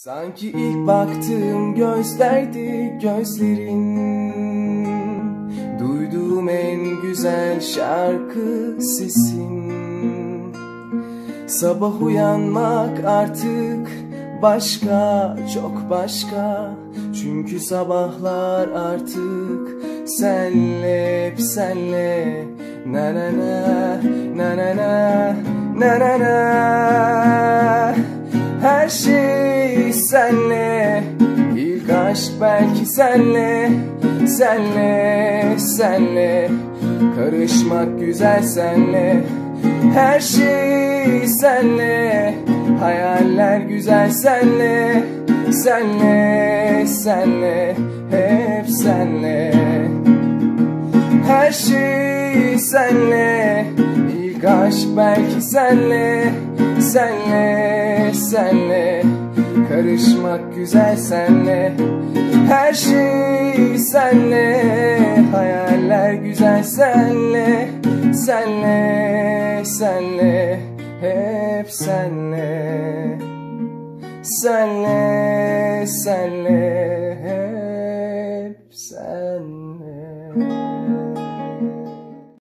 Sanki ilk baktığım gözlerdi gözlerin, duyduğum en güzel şarkı sesin. Sabah uyanmak artık başka, çok başka. Çünkü sabahlar artık senle, hep senle. Na na na, na na na, na na na. Her şey senle, ilk aşk belki senle, senle, senle. Karışmak güzel senle, her şey senle. Hayaller güzel senle, senle, senle, hep senle. Her şey senle, ilk aşk belki senle, senle, senle. Karışmak güzel senle, her şey senle. Hayaller güzel senle, senle, senle, hep senle. Senle, senle, hep senle.